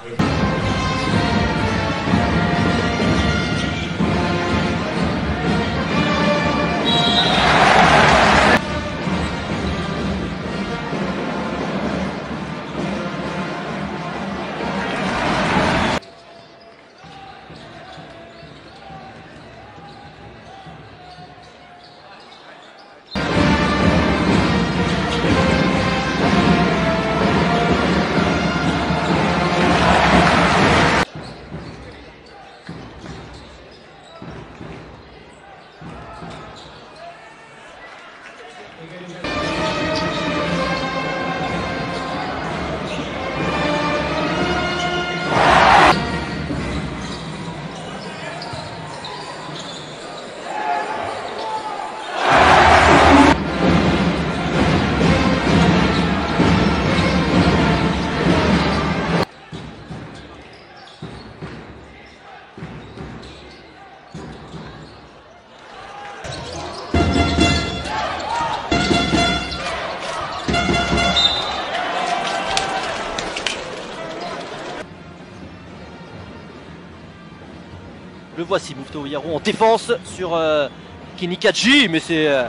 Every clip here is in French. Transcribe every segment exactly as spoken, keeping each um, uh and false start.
Le voici, Mouftao Yaro en défense sur euh, Kinikachi, mais c'est... Euh...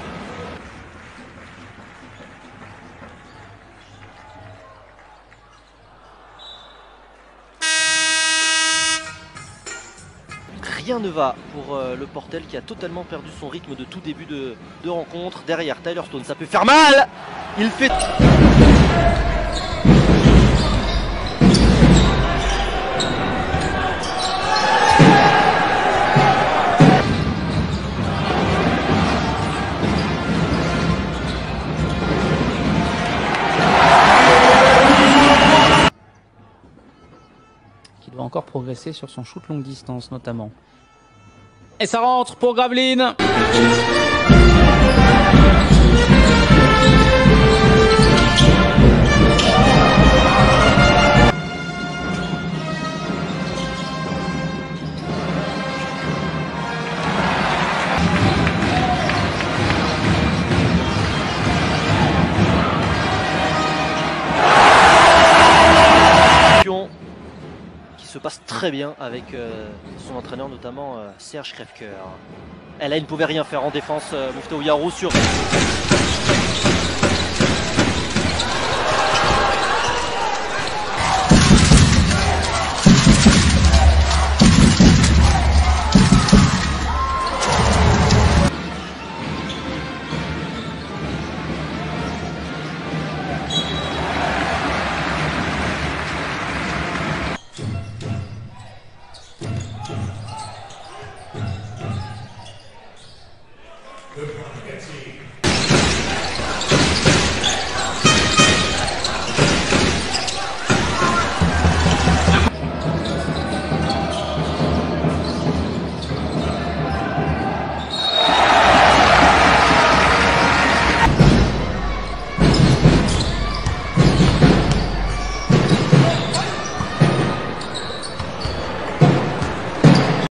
Rien ne va pour euh, le Portel qui a totalement perdu son rythme de tout début de, de rencontre. Derrière, Tyler Stone, ça peut faire mal. Il fait... Qui doit encore progresser sur son shoot longue distance notamment. Et ça rentre pour Gravelines. Se passe très bien avec euh, son entraîneur, notamment euh, Serge Krefker. Elle ne pouvait rien faire en défense, euh, Mouftao Yaro sur...